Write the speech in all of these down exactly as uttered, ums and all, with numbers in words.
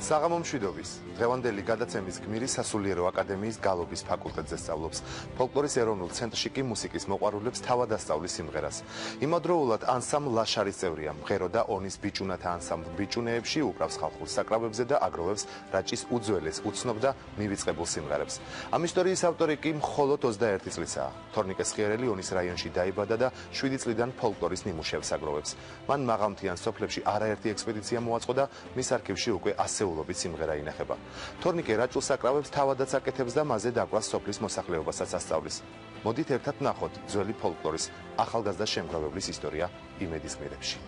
საღამო მშვიდობის. დღევანდელი გადაცემის გმირი სასულიერო აკადემიის გალობის ფაკულტეტზე სწავლობს. ფოლკლორის ეროვნულ ცენტრში კი მუსიკის მოყვარულებს თავად ასწავლის სიმღერას. იმავდროულად ანსამბლ ლაშარის წევრია. მღერო და ონის ბიჭუნათა ანსამბლ ბიჭუნეებში უკრავს ხალხურ საკრავებზე და აგროვებს რაჭის უძველეს, უცნობ და მივიწყებულ სიმღერებს. ამ ისტორიის ავტორი კი მხოლოდ ოცდაერთი წლისაა. თორნიკე სხიერელი ონის რაიონში დაიბადა და შვიდი წლიდან ფოლკლორის ნიმუშებს აგროვებს. მან მაღალმთიან სოფლებში არაერთი ექსპედიცია მოაწყო და მის არქივში უკვე ასეულობით სიმღერა ინახება. თორნიკე რაჭულ საკრავებს თავადაც აკეთებს და მასზე დაკვრას სოფლის მოსახლეობასაც ასწავლის. მოდით ერთად ვნახოთ ძველი ფოლკლორის ახალგაზრდა შემგროვებლის ისტორია იმედის გმირებში.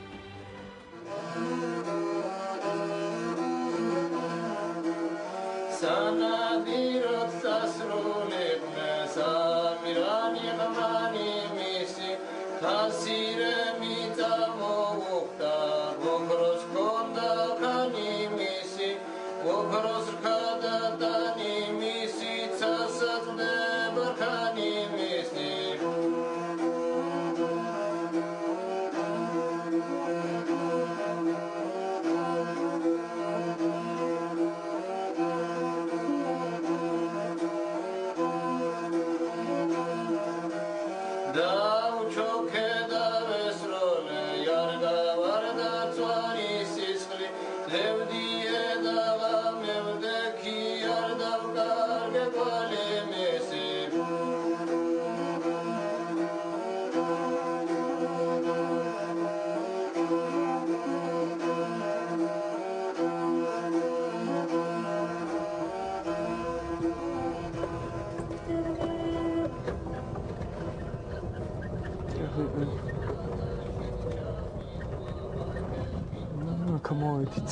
Come on, it's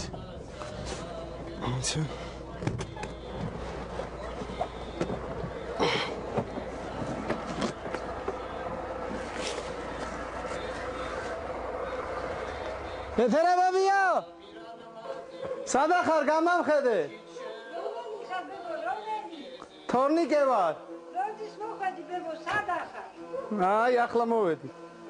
Ეთერე ბაბია! სადა ხარ გამამხედე? თორნიკე ვარ. როდის მოხვედი ბებო, სადა ხარ? აი, ახლა მოვედი.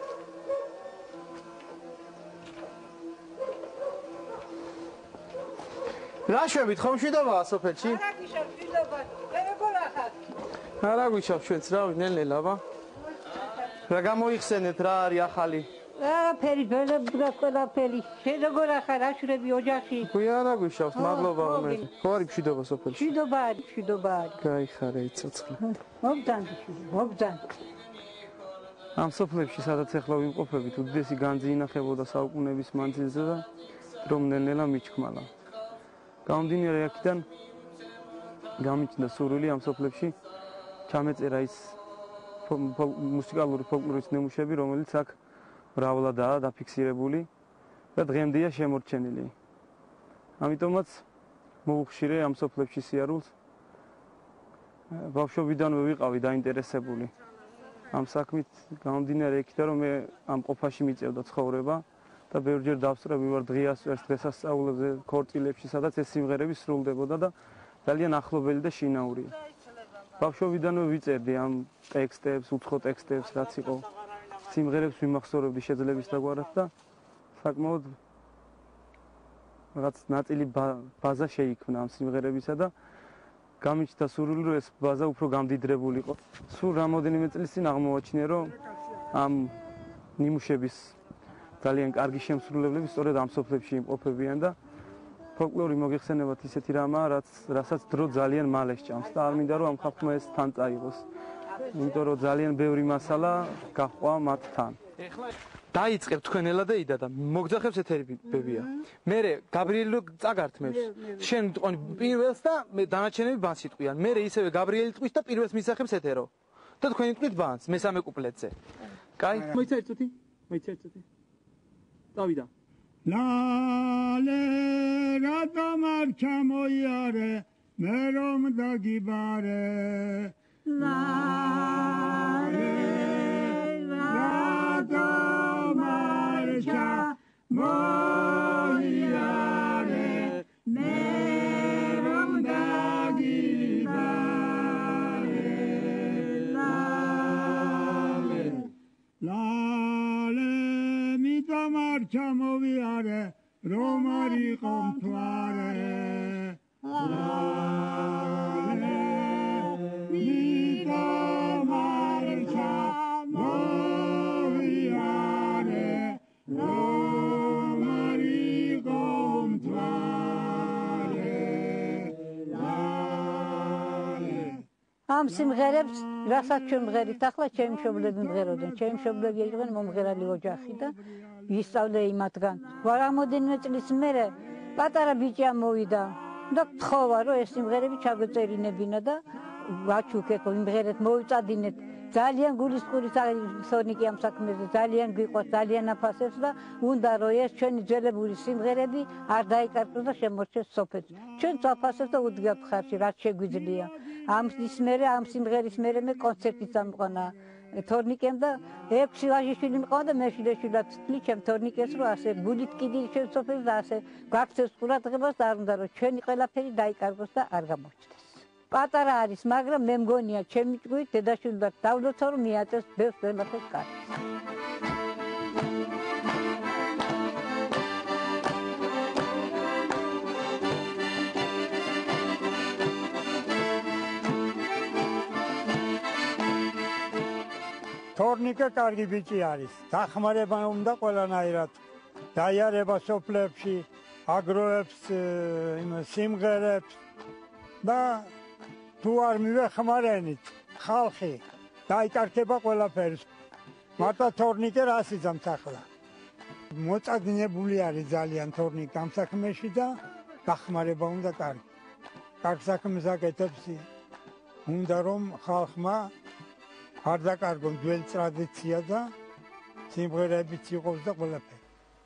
რა შვებით, ხომ მშვიდობაა სოფელში? არა გიშავ მშვიდობა, მე როგორ ახარ? არა გვიშავ ჩვენც, რა ნელ-ნელა, აბა. რა გამოიხსენეთ, რა არის ახალი? ყველაფერი, ყველაფერი. შენ როგორ ახარ, აშურები ოჯახი? გვი არა გვიშავს, მადლობა მე. ხო არის მშვიდობა სოფელში? მშვიდობა არის, მშვიდობა არის. გაიხარე იცოცხლე. მოგძანდი, მოგძან. ამ სოფლებში, სადაც ახლა ვიმყოფებით, უდიდესი განძი ინახებოდა საუკუნეების მანძილზე და რომ ნელ-ნელა მიჩქმალა. გამომდინარე აქედან გამიჩნდა სურვილი ამ სოფლებში ჩამეწერა ის მუსიკალური ფოლკლორის ნიმუშები, რომელიც აქ მრავლადაა დაფიქსირებული და დღემდეა შემორჩენილი. ამიტომაც მოუხშირე ამ სოფლებში სიარულს. ბავშვობიდანვე ვიყავი დაინტერესებული ამ საქმით, გამომდინარე იქიდან, რომ მე ამ ყოფაში მიწევდა ცხოვრება და ბევრჯერ დავსწრები ვარ დღეასვერს დღესასწაულებზე, ქორწილებში, სადაც ეს სიმღერები სრულდებოდა და ძალიან ახლობელი და შინაურია. ბავშვობიდანვე ვიწერდი ამ ტექსტებს, უცხო ტექსტებს, რაც იყო. სიმღერებს ვიმახსოვრებდი შეძლების დაგვარად და საკმაოდ რაღაც ნაწილი ბაზა შეიქმნა ამ სიმღერებისა და გამიჩნდა სურვილი, რომ ეს ბაზა უფრო გამდიდრებულიყო. სულ რამოდენიმე წლის წინ აღმოვაჩინე, რომ ამ ნიმუშების ძალიან კარგი შემსრულებლები სწორედ ამ სოფლებში იმყოფებიან და ფოლკლორი მოგეხსენებათ ისეთი რამაა, რაც რასაც დრო ძალიან მალე სჭამს და არ მინდა რომ ამ ხალხმა ეს თან წაიღოს. იმიტომ რომ ძალიან ბევრი მასალა გაჰყვა მათ თან. ეხლა დაიწყებ თქვენ ელადეიდა და მოგძახებს ეთერი ბებია. მერე გაბრიელი წაგართმევს. შენ ტყონი პირველს და დანარჩენები ბანს იტყვიან. მერე ისევე გაბრიელი ტყვის და პირველს მისახებს ეთერო. და თქვენ იტყვით ბანს მესამე კუპლეტზე. კაი? მოიცა ერთ წუთი? მოიცა ერთ წუთი? დავიდა. ლალე რატომ არ ჩამოიარე მე რომ დაგიბარე ლალე რატომ არ ჩამოიარე მე რომ დაგიბარე ლალე ლალე მიტომ არ ჩამოვიარე რომ არ იყო მთვარე ლალე მიდამარჩა მოვიარე რომ არ იყო მთვარე ლალე ამ სიმღერებს რასაც ჩვენ მღერით ახლა ჩემი მშობლები მღეროდნენ ჩემი მშობლები იყვნენ მომღერალი ოჯახი და ისწავლე იმათგან რამოდენიმე წლის მერე პატარა ბიჭი მოვიდა და თხოვა რომ ეს სიმღერები ჩაგვეწერინებინა და ვაჩუქეთ იმღერეთ მოვიწადინეთ ძალიან გულისწყური სონიკი ამ საქმეზე ძალიან გვიყვარს ძალიან აფასებს და უნდა რომ ეს ჩვენი ძველებური სიმღერები არ დაიკარგოს და შემორჩეს სოფელში ჩვენ ვაფასებთ და უდგებთ ხარში რაც შეგვიძლია ამის მერე ამ სიმღერის მერე მე კონცერტი წამყვანა თორნიკემ და ექვსი ვაჟიშვილი მყავდა და მე შვილიშვილად ვთვლი ჩემ თორნიკეს რომ ასე გულით კიდილი ჩვენ სოფელს და ასე გვაქცევს ყურადღებას და არ უნდა რომ ჩვენი ყველაფერი დაიკარგოს და არ გამოჩნდეს პატარა არის მაგრამ მე მგონია ჩემი ჭკვით დედაშვილად დავლოცო რომ მიაწევს ბევრს ყველაფერს კარგს თორნიკე კარგი ბიჭი არის. დახმარება უნდა ყველანაირად. დაიარება სოფლებში, აგროებს, იმ სიმღერებს და თუ არ მივეხმარენით ხალხი დაიკარგება ყველაფერი. მარტო თორნიკე რას იძამს ახლა? მოწადინებული არის ძალიან თორნიკე ამ საქმეში და დახმარება უნდა კარგი. კარგ საქმეს აკეთებს. უნდა რომ ხალხმა არ დაკარგონ ძველი ტრადიცია და სიმღერებიც იყოს და ყველაფერი.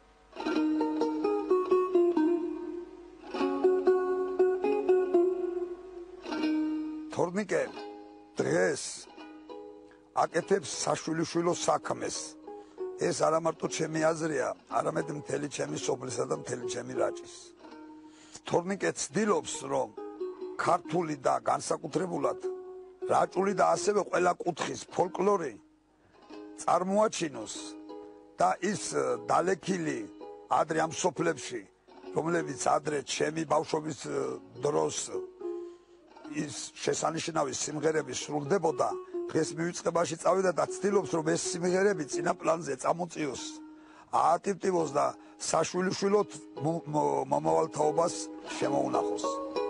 თორნიკე დღეს აკეთებს საშვილიშვილო საქმეს. ეს არა მარტო ჩემი აზრია, არამედ მთელი ჩემი სოფლისა და მთელი ჩემი რაჭის. თორნიკე ცდილობს, რომ ქართული და განსაკუთრებულად რაჭული და ასევე ყველა კუთხის ფოლკლორი წარმოაჩინოს და ის დალექილი ადრე ამ სოფლებში, რომლებიც ადრე ჩემი ბავშვობის დროს ის შესანიშნავი სიმღერები სრულდებოდა, დღეს მივიწყებაში წავიდა და ცდილობს, რომ ეს სიმღერები წინა პლანზე წამოწიოს, აატივტივოს და საშვილიშვილოდ მომავალ თაობას შემოუნახოს.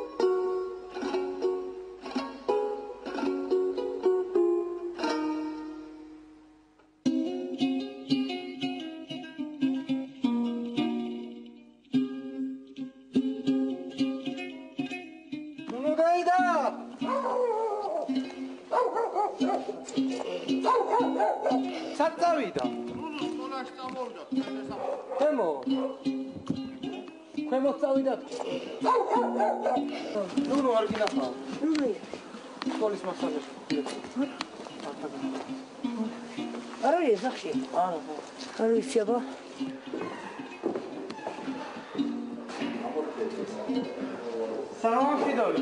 საწავიდა. ქვემო. ქვემო წავიდა. ნუ არ გინახა. ნუ. სკოლის მასალაში. არა ეზახში. არა. არ ვიცება. სალამი დოლი.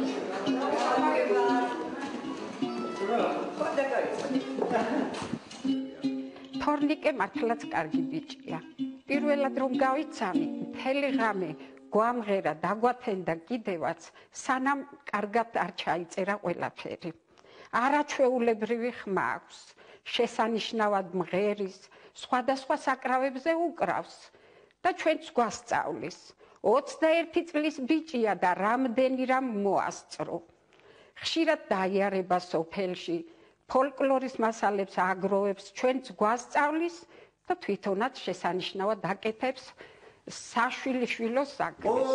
თორნიკე მართლაც კარგი ბიჭია. პირველად რომ გავიცანი, მთელი ღამე გვამღერა, დაგვათენდა კიდევაც, სანამ კარგად არ ჩაიწერა ყველაფერი. არაჩვეულებრივი ხმა აქვს, შესანიშნავად მღერის, სხვადასხვა საკრავებზე უკრავს და ჩვენც გვასწავლის. ოცდაერთი წლის ბიჭია და რამდენი რამ მოასწრო. ხშირად დაიარება სოფელში, ფოლკლორის მასალებს აგროვებს, ჩვენც გვასწავლის და თვითონაც შესანიშნავად აკეთებს საშვილიშვილო საქმეს.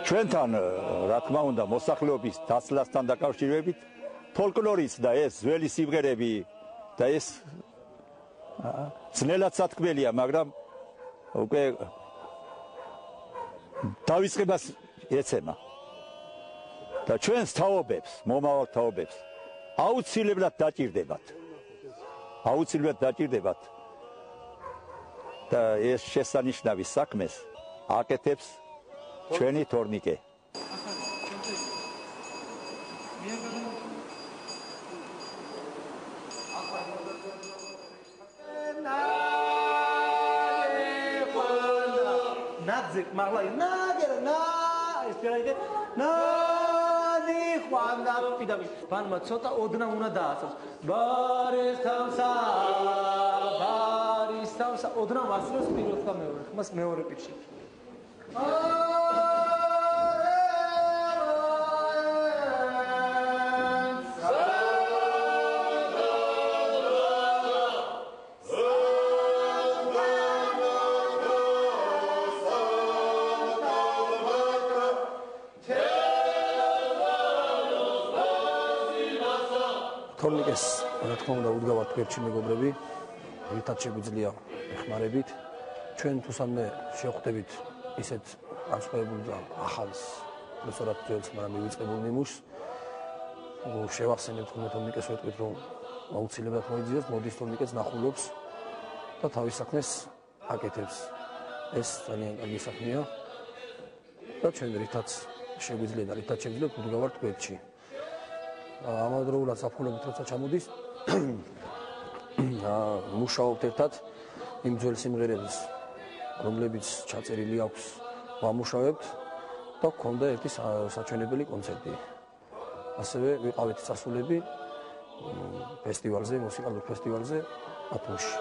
ჩვენთან რა თქმა უნდა მოსახლეობის დაცლასთან დაკავშირებით ფოლკლორის და ეს ძველი სიმღერები და ეს ძნელად სათქმელია, მაგრამ უკვე დავიწყებას ეცემა. და ჩვენს თაობებს, მომავალ თაობებს აუცილებლად დაჭირდებათ. აუცილებლად დაჭირდებათ. და ეს შესანიშნავი საქმეს აკეთებს ჩვენი თორნიკე. ნაძეკ მაღლა ნაგერა ნა ეს პირაიდე ნა ხვანდა პიდამი ბანმა ცოტა ოდნა უნდა დაასწროს ბარის თავსა ბარის თავსა ოდნა მასროს პირველ და მეორე ხმას მეორე პირში თორნიკეს რა თქმა უნდა უდგავართ გვერდში მეგობრები, რითაც შეგვიძლია ეხმარებით. ჩვენ თუსამდე შევხვდებით ისეთ განსხვავებულ და ახალს, პროფესორად ძველს, მაგრამ მივიწყებულ ნიმუშს. შევახსენებთ ხოლმე თორნიკეს ვეტყვით, რომ აუცილებლად მოიძიოს, მოდის თორნიკეს ნახულობს და თავის საქმეს აკეთებს. ეს ძალიან კარგი საქმეა და ჩვენ რითაც შეგვიძლია და რითაც შევძლებთ უდგავართ გვერდში. ამავდროულად საფრთხეობით როცა ჩამოდის მუშაობთ ერთად იმ ძველ სიმღერებს რომლებიც ჩაწერილი აქვს ვამუშავებთ და გქონდა ერთი საჩვენებელი კონცერტი ასევე ვიყავით წასულები ფესტივალზე მუსიკალურ ფესტივალზე ბათუმში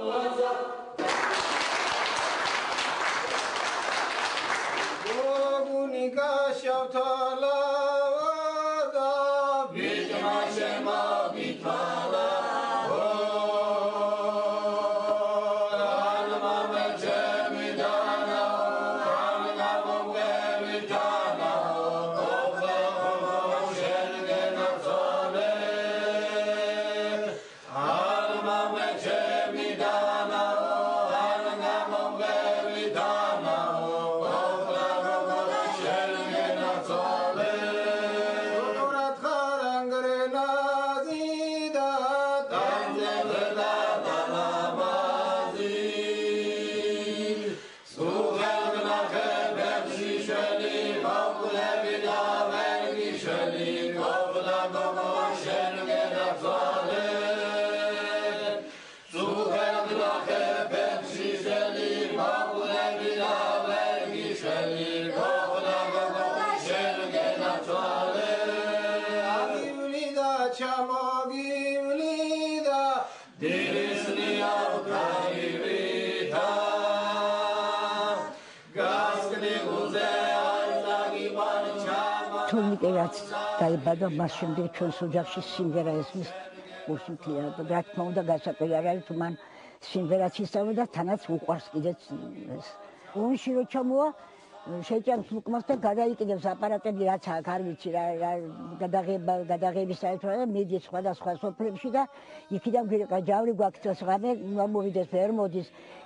თორნიკეაც დაიბადა მას შემდეგ ჩვენს ოჯახში სიმღერა ესმის უსუთია და რა თქმა უნდა გასაკვირი არ არის თუ მან სიმღერაც ისწავლა და თანაც უყვარს კიდეც ეს ონში რო ჩამოვა შეჭამს უკმას და გადაიკიდებს აპარატები რაც აქ არ ვიცი რა გადაღება გადაღების საერთოდ და მიდის სხვადასხვა სოფლებში და იქიდან გვირეკა ჯავრი გვაქცევს ღამე მოვიდეს ვერ მოდის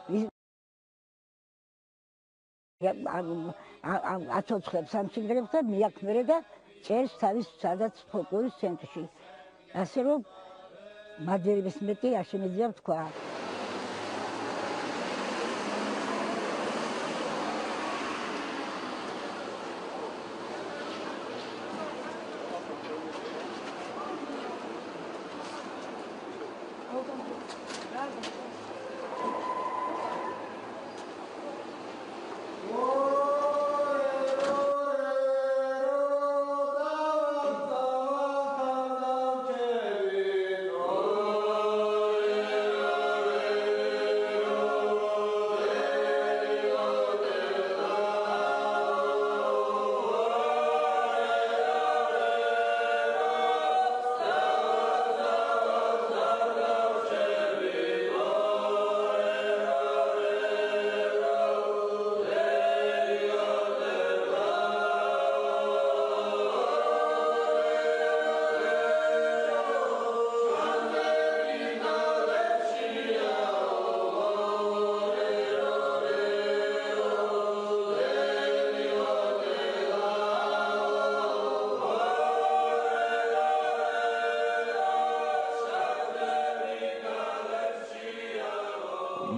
აცოცხლებს ამ სიმღერებს და მიაქმერე და წერს თავის სადაც ფოლკლორის ცენტრში. ასე რომ მაძერების მეტი არ შემიძლია ვთქვა.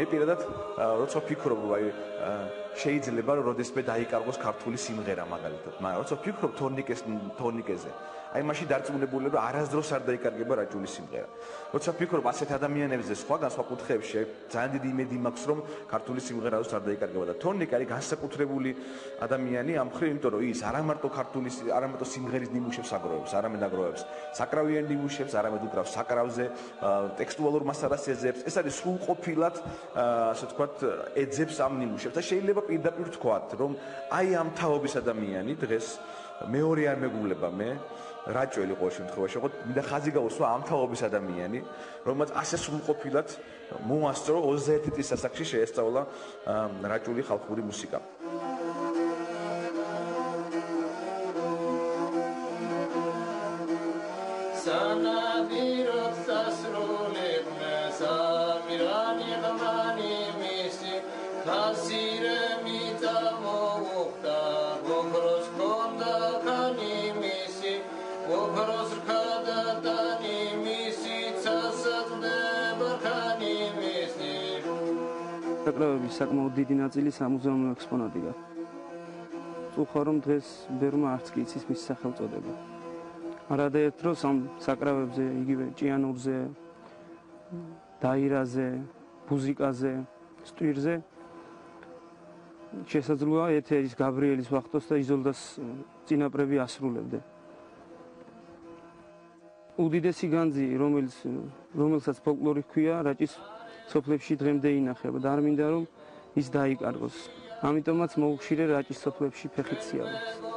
პირადად როცა ვფიქრობ, რომ აი შეიძლება რომ როდესმე დაიკარგოს ქართული სიმღერა მაგალითად, მაგრამ როცა ვფიქრობ თორნიკეს თორნიკეზე, აი მაშინ დარწმუნებული რომ არასდროს არ დაიკარგება რაჭული სიმღერა. როცა ვფიქრობ ასეთ ადამიანებზე სხვაგან სხვა კუთხეებში, ძალიან დიდი იმედი მაქვს რომ ქართული სიმღერა არ დაიკარგება და თორნიკე არის განსაკუთრებული ადამიანი ამ მხრივ, იმიტომ რომ ის არა მარტო ქართული, არა მარტო სიმღერის ნიმუშებს აგროვებს, არამედ აგროვებს საკრავიან ნიმუშებს, არამედ უკრავს საკრავზე, ტექსტუალურ მასალას ეძებს. ეს არის სრულყოფილად, ასე ვთქვათ, ეძებს ამ ნიმუშებს და შეიძლება პირდაპირ ვთქვათ, რომ აი ამ თაობის ადამიანი დღეს მეორე არ მეგულება მე რაჭველი ყოველ შემთხვევაში, ხო, მინდა ხაზი გაუსვა ამ თაობის ადამიანი, რომელმაც ასე სრულყოფილად მოასწრო ოცდაერთი წლის ასაკში შეესწავლა რაჭული ხალხური მუსიკა. საკრავების საკმაოდ დიდი ნაწილი სამუზეუმო ექსპონატია. წუხარ რომ დღეს ბერმა არც კი იცის მის სახელწოდება. არადაერთ დროს ამ საკრავებზე, იგივე ჭიანურზე, დაირაზე, ბუზიკაზე, სტვირზე შესაძლოა ეთერის გაბრიელის ვახტოს და იზოლდას წინაპრები ასრულებდნენ. უდიდესი განძი, რომელიც რომელსაც ფოლკლორი ჰქვია, რაჭის სოფლებში დღემდე ინახება და არ მინდა რომ ის დაიკარგოს. ამიტომაც მოუხშირე რაჭის სოფლებში ფეხით სიარულს.